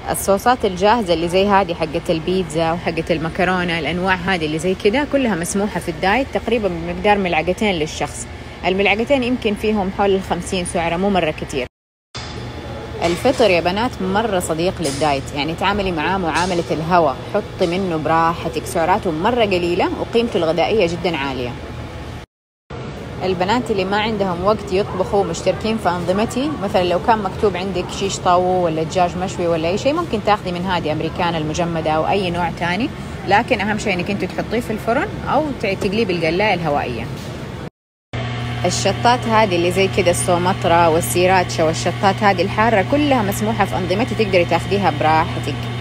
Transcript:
الصوصات الجاهزة اللي زي هذه حقة البيتزا وحقة المكرونة، الأنواع هذه اللي زي كده كلها مسموحة في الدايت، تقريبا بمقدار ملعقتين للشخص. الملعقتين يمكن فيهم حول 50 سعرة، مو مرة كتير. الفطر يا بنات مرة صديق للدايت، يعني تعاملي معاه معاملة الهواء، حطي منه براحتك، سعراته مرة قليلة وقيمته الغذائية جدا عالية. البنات اللي ما عندهم وقت يطبخوا مشتركين في أنظمتي، مثلا لو كان مكتوب عندك شيش طاوو ولا دجاج مشوي ولا أي شيء، ممكن تاخذي من هذه أمريكان المجمدة أو أي نوع تاني، لكن أهم شيء إنك أنت تحطيه في الفرن أو تقليه بالقلاية الهوائية. الشطات هذه اللي زي كده السومطرة والسيراتشا والشطات هذه الحارة كلها مسموحة في أنظمتي، تقدري تاخديها براحتك.